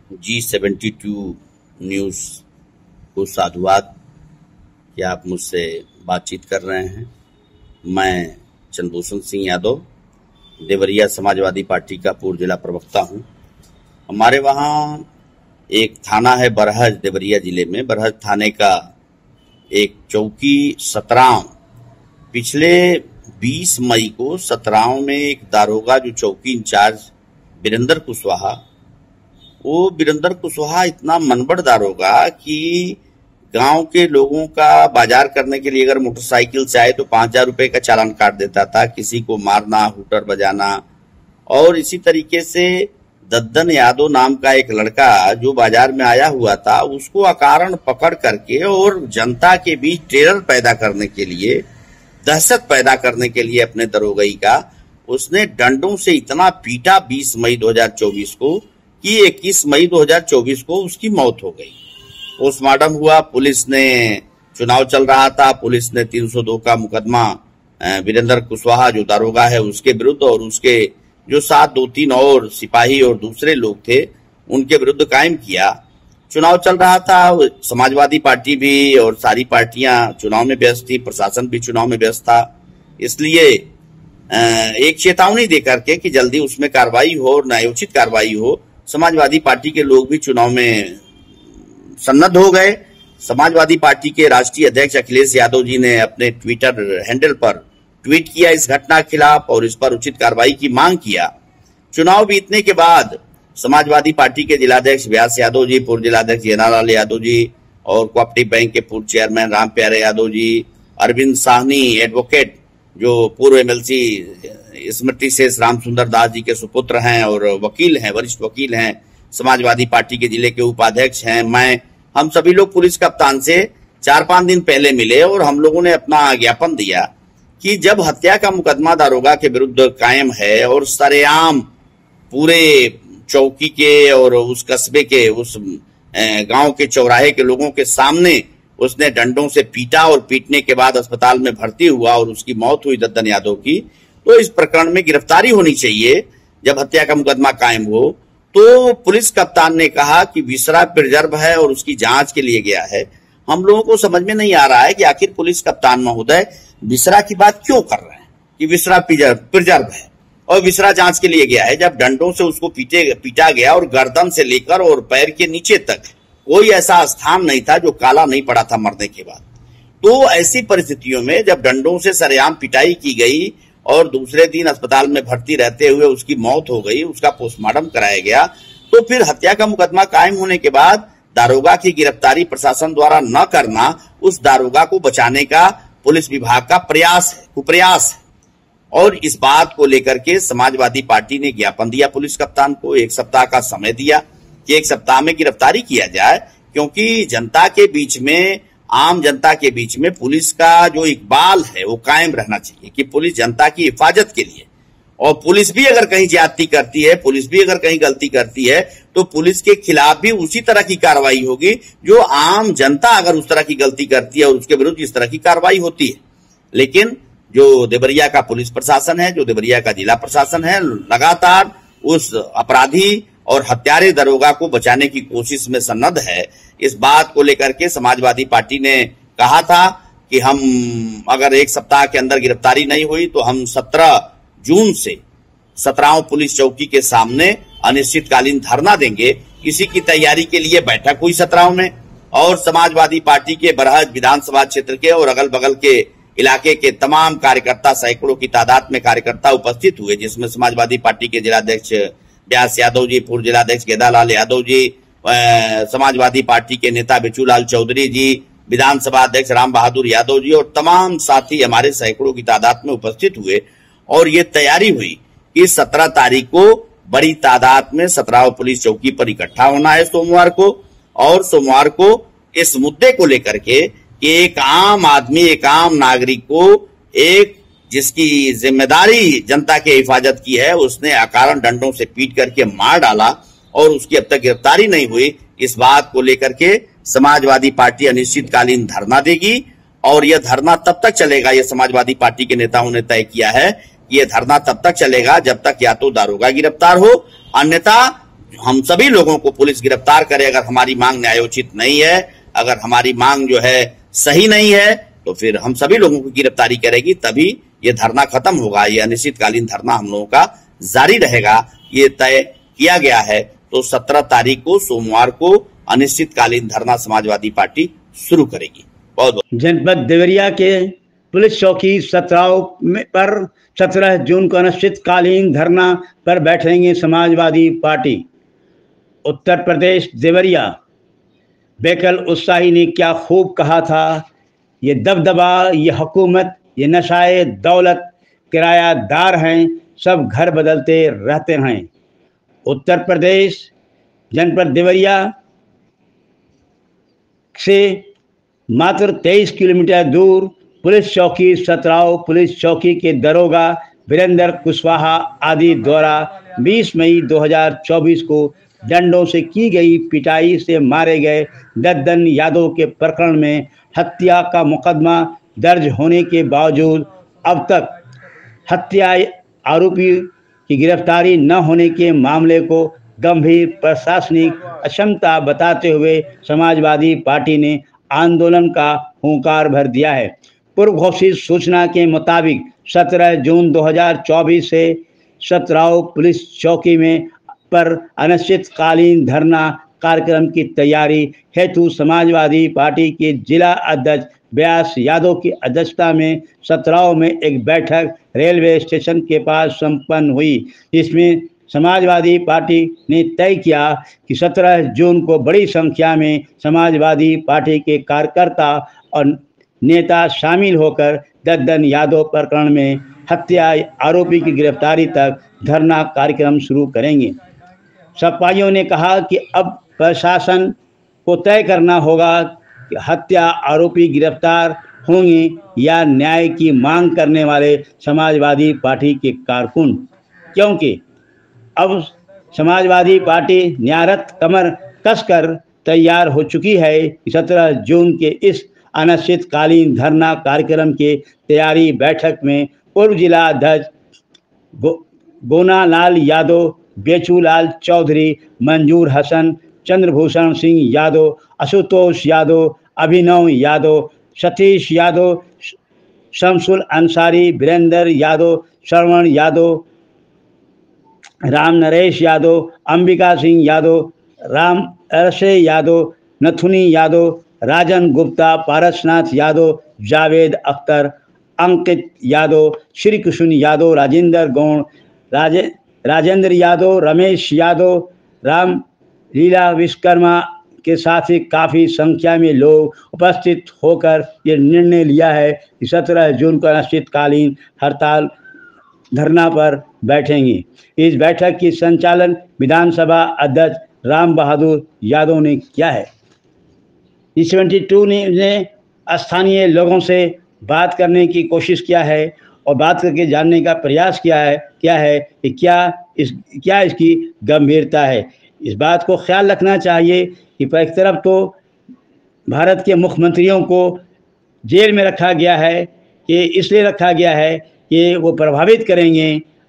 G72 news को साधुवाद कि आप मुझसे बातचीत कर रहे हैं। मैं चंद्रभूषण सिंह यादव देवरिया समाजवादी पार्टी का पूर्व जिला प्रवक्ता हूं। हमारे वहां एक थाना है बरहज, देवरिया जिले में बरहज थाने का एक चौकी सतराव, पिछले 20 मई को सतराव में एक दारोगा जो चौकी इंचार्ज वीरेंद्र कुशवाहा इतना मनबड़ दारोगा कि गांव के लोगों का बाजार करने के लिए अगर मोटरसाइकिल से आए तो 5,000 रुपए का चालान काट देता था, किसी को मारना, हुटर बजाना। और इसी तरीके से दद्दन यादव नाम का एक लड़का जो बाजार में आया हुआ था, उसको अकारण पकड़ करके और जनता के बीच टेरर पैदा करने के लिए, दहशत पैदा करने के लिए अपने दरोगई का उसने डंडों से इतना पीटा 20 मई 2024 को कि 21 मई 2024 को उसकी मौत हो गई। पोस्टमार्टम हुआ, पुलिस ने, चुनाव चल रहा था, पुलिस ने 302 का मुकदमा वीरेंद्र कुशवाहा जो दारोगा है उसके विरुद्ध और उसके जो साथ 2-3 और सिपाही और दूसरे लोग थे उनके विरुद्ध कायम किया। चुनाव चल रहा था, समाजवादी पार्टी भी और सारी पार्टियां चुनाव में व्यस्त थी, प्रशासन भी चुनाव में व्यस्त था। इसलिए एक चेतावनी देकर के कि जल्दी उसमें कार्रवाई हो और न्यायोचित कार्रवाई हो, समाजवादी पार्टी के लोग भी चुनाव में सन्नद्ध हो गए। समाजवादी पार्टी के राष्ट्रीय अध्यक्ष अखिलेश यादव जी ने अपने ट्विटर हैंडल पर ट्वीट किया इस घटना के खिलाफ और इस पर उचित कार्रवाई की मांग किया। चुनाव बीतने के बाद समाजवादी पार्टी के जिलाध्यक्ष व्यास यादव जी, पूर्व जिलाध्यक्ष जेनालाल यादव जी और कोऑपरेटिव बैंक के पूर्व चेयरमैन राम प्यारे यादव जी, अरविंद साहनी एडवोकेट जो पूर्व एमएलसी स्मृति शेष राम सुंदर दास जी के सुपुत्र हैं और वकील हैं, वरिष्ठ वकील हैं, समाजवादी पार्टी के जिले के उपाध्यक्ष हैं। हम सभी लोग पुलिस कप्तान से 4-5 दिन पहले मिले और हम लोगों ने अपना ज्ञापन दिया कि जब हत्या का मुकदमा दारोगा के विरुद्ध कायम है और सरेआम पूरे चौकी के और उस कस्बे के, उस गांव के चौराहे के लोगों के सामने उसने डंडों से पीटा और पीटने के बाद अस्पताल में भर्ती हुआ और उसकी मौत हुई दद्दन यादव की, तो इस प्रकरण में गिरफ्तारी होनी चाहिए। जब हत्या का मुकदमा कायम हो तो पुलिस कप्तान ने कहा कि विसरा प्रिजर्व है और उसकी जांच के लिए गया है। हम लोगों को समझ में नहीं आ रहा है कि आखिर पुलिस कप्तान महोदय विसरा की बात क्यों कर रहे हैं कि विसरा प्रिजर्व है और विसरा जांच के लिए गया है, जब डंडों से उसको पीटा गया और गर्दन से लेकर और पैर के नीचे तक कोई ऐसा स्थान नहीं था जो काला नहीं पड़ा था मरने के बाद। तो ऐसी परिस्थितियों में जब डंडों से सरेआम पिटाई की गई और दूसरे दिन अस्पताल में भर्ती रहते हुए उसकी मौत हो गई, उसका पोस्टमार्टम कराया गया, तो फिर हत्या का मुकदमा कायम होने के बाद दारोगा की गिरफ्तारी प्रशासन द्वारा न करना उस दारोगा को बचाने का पुलिस विभाग का कुप्रयास है। और इस बात को लेकर के समाजवादी पार्टी ने ज्ञापन दिया पुलिस कप्तान को, 1 सप्ताह का समय दिया कि 1 सप्ताह में गिरफ्तारी किया जाए, क्योंकि जनता के बीच में, आम जनता के बीच में पुलिस का जो इकबाल है वो कायम रहना चाहिए कि पुलिस जनता की हिफाजत के लिए, और पुलिस भी अगर कहीं ज्यादती करती है, पुलिस भी अगर कहीं गलती करती है तो पुलिस के खिलाफ भी उसी तरह की कार्रवाई होगी जो आम जनता अगर उस तरह की गलती करती है और उसके विरुद्ध इस तरह की कार्रवाई होती है। लेकिन जो देवरिया का पुलिस प्रशासन है, जो देवरिया का जिला प्रशासन है, लगातार उस अपराधी और हत्यारे दरोगा को बचाने की कोशिश में सन्नद्ध है। इस बात को लेकर के समाजवादी पार्टी ने कहा था कि हम अगर 1 सप्ताह के अंदर गिरफ्तारी नहीं हुई तो हम 17 जून से सतराव पुलिस चौकी के सामने अनिश्चितकालीन धरना देंगे। इसी की तैयारी के लिए बैठक हुई सतराव में और समाजवादी पार्टी के बरहज विधानसभा क्षेत्र के और अगल बगल के इलाके के तमाम कार्यकर्ता, सैकड़ों की तादाद में कार्यकर्ता उपस्थित हुए, जिसमें समाजवादी पार्टी के जिलाध्यक्ष व्यास यादव जी, पूर्व जिलाध्यक्ष गेदालाल यादव जी, समाजवादी पार्टी के नेता बिचूलाल चौधरी जी, विधानसभा अध्यक्ष राम बहादुर यादव जी और तमाम साथी हमारे सैकड़ों की तादाद में उपस्थित हुए। और ये तैयारी हुई कि 17 तारीख को बड़ी तादाद में सतराव पुलिस चौकी पर इकट्ठा होना है सोमवार को, और सोमवार को इस मुद्दे को लेकर के कि एक आम आदमी, एक आम नागरिक को, एक जिसकी जिम्मेदारी जनता के हिफाजत की है, उसने अकारण डंडों से पीट करके मार डाला और उसकी अब तक गिरफ्तारी नहीं हुई। इस बात को लेकर के समाजवादी पार्टी अनिश्चितकालीन धरना देगी और यह धरना तब तक चलेगा, यह समाजवादी पार्टी के नेताओं ने तय किया है, यह धरना तब तक चलेगा जब तक या तो दारोगा गिरफ्तार हो, अन्यथा हम सभी लोगों को पुलिस गिरफ्तार करे अगर हमारी मांग न्यायोचित नहीं है, अगर हमारी मांग जो है सही नहीं है, तो फिर हम सभी लोगों की गिरफ्तारी करेगी, तभी ये धरना खत्म होगा। ये अनिश्चितकालीन धरना हम लोगों का जारी रहेगा, ये तय किया गया है। तो 17 तारीख को सोमवार को अनिश्चितकालीन धरना समाजवादी पार्टी शुरू करेगी। बहुत बहुत। जनपद देवरिया के पुलिस चौकी सतराव पर 17 जून को अनिश्चितकालीन धरना पर बैठेंगे समाजवादी पार्टी। उत्तर प्रदेश देवरिया बेकल उत्साही ने क्या खूब कहा था, ये दबदबा, ये हुकूमत, ये नशाए दौलत, किरायादार हैं, सब घर बदलते रहते हैं। उत्तर प्रदेश जनपद देवरिया से मात्र 23 किलोमीटर दूर पुलिस चौकी सतराव पुलिस चौकी के दरोगा वीरेंद्र कुशवाहा आदि द्वारा 20 मई 2024 को डंडों से की गई पिटाई से मारे गए दद्दन यादव के प्रकरण में हत्या का मुकदमा दर्ज होने के बावजूद अब तक हत्या आरोपी की गिरफ्तारी न होने के मामले को गंभीर प्रशासनिक अक्षमता बताते हुए समाजवादी पार्टी ने आंदोलन का हुंकार भर दिया है। पूर्व घोषित सूचना के मुताबिक 17 जून 2024 से सतराव पुलिस चौकी में पर अनिश्चितकालीन धरना कार्यक्रम की तैयारी हेतु समाजवादी पार्टी के जिला अध्यक्ष व्यास यादव की अध्यक्षता में सतराव में एक बैठक रेलवे स्टेशन के पास संपन्न हुई। इसमें समाजवादी पार्टी ने तय किया कि 17 जून को बड़ी संख्या में समाजवादी पार्टी के कार्यकर्ता और नेता शामिल होकर दद्दन यादव प्रकरण में हत्या आरोपी की गिरफ्तारी तक धरना कार्यक्रम शुरू करेंगे। सपाइयों ने कहा कि अब प्रशासन को तय करना होगा कि हत्या आरोपी गिरफ्तार होंगे या न्याय की मांग करने वाले समाजवादी पार्टी के कारकुन, क्योंकि अब समाजवादी पार्टी न्यायरत कमर कसकर तैयार हो चुकी है। 17 जून के इस अनिश्चितकालीन धरना कार्यक्रम के तैयारी बैठक में पूर्व जिला अध्यक्ष गोनालाल यादव, बेचूलाल चौधरी, मंजूर हसन, चंद्रभूषण सिंह यादव, आशुतोष यादव, अभिनव यादव, सतीश यादव, शमसुल अंसारी, वीरेंद्र यादव, श्रवण यादव, राम नरेश यादव, अंबिका सिंह यादव, राम अरसे यादव, नथुनी यादव, राजन गुप्ता, पारसनाथ यादव, जावेद अख्तर, अंकित यादव, श्री कृष्ण यादव, राजेंद्र गौड़, राजेंद्र यादव, रमेश यादव, राम लीला विश्वकर्मा के साथ ही काफ़ी संख्या में लोग उपस्थित होकर ये निर्णय लिया है कि 17 जून को अनिश्चितकालीन हड़ताल धरना पर बैठेंगे। इस बैठक की संचालन विधानसभा अध्यक्ष राम बहादुर यादव ने किया है। E72 ने स्थानीय लोगों से बात करने की कोशिश किया है और बात करके जानने का प्रयास किया है कि क्या इसकी गंभीरता है। इस बात को ख्याल रखना चाहिए कि एक तरफ तो भारत के मुख्यमंत्रियों को जेल में रखा गया है कि इसलिए रखा गया है कि वो प्रभावित करेंगे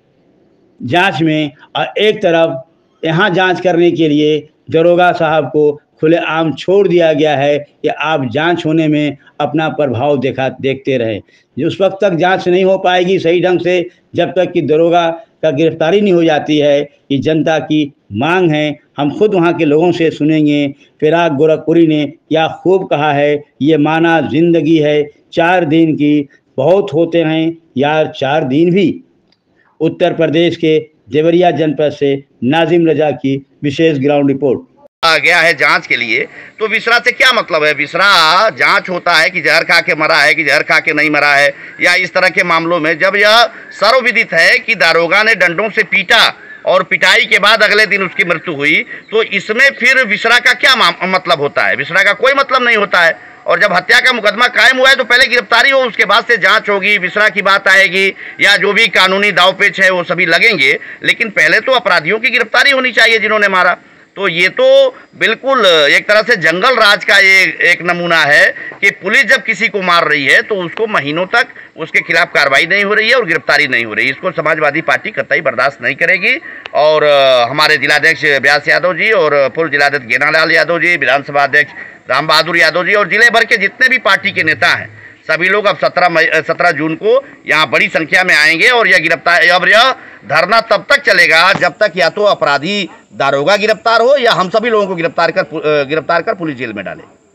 जांच में, और एक तरफ यहाँ जांच करने के लिए दरोगा साहब को खुलेआम छोड़ दिया गया है कि आप जांच होने में अपना प्रभाव देखते रहें। उस वक्त तक जांच नहीं हो पाएगी सही ढंग से जब तक कि दरोगा का गिरफ्तारी नहीं हो जाती है। ये जनता की मांग है, हम खुद वहाँ के लोगों से सुनेंगे। फिराक गोरखपुरी ने क्या खूब कहा है, ये माना जिंदगी है 4 दिन की, बहुत होते हैं यार 4 दिन भी। उत्तर प्रदेश के देवरिया जनपद से नाजिम रजा की विशेष ग्राउंड रिपोर्ट। आ गया है जांच के लिए, तो विसरा से क्या मतलब है? विसरा जांच होता है कि जहर खा के मरा है कि जहर खा के नहीं मरा है, या इस तरह के मामलों में जब यह सर्वविदित है कि दारोगा ने डंडों से पीटा और पिटाई के बाद अगले दिन उसकी मृत्यु हुई, तो इसमें फिर विसरा का क्या मतलब होता है? विसरा का कोई मतलब नहीं होता है। और जब हत्या का मुकदमा कायम हुआ है तो पहले गिरफ्तारी हो, उसके बाद से जांच होगी, विसरा की बात आएगी, या जो भी कानूनी दावपेच है वो सभी लगेंगे, लेकिन पहले तो अपराधियों की गिरफ्तारी होनी चाहिए जिन्होंने मारा। तो ये तो बिल्कुल एक तरह से जंगल राज का ये एक नमूना है कि पुलिस जब किसी को मार रही है तो उसको महीनों तक उसके खिलाफ कार्रवाई नहीं हो रही है और गिरफ्तारी नहीं हो रही है। इसको समाजवादी पार्टी कतई बर्दाश्त नहीं करेगी और हमारे जिलाध्यक्ष व्यास यादव जी और पूर्व जिलाध्यक्ष गेनालाल यादव जी, विधानसभा अध्यक्ष राम बहादुर यादव जी और जिले भर के जितने भी पार्टी के नेता हैं, सभी लोग अब 17 जून को यहाँ बड़ी संख्या में आएंगे। और यह धरना तब तक चलेगा जब तक या तो अपराधी दारोगा गिरफ्तार हो या हम सभी लोगों को गिरफ्तार कर पुलिस जेल में डाले।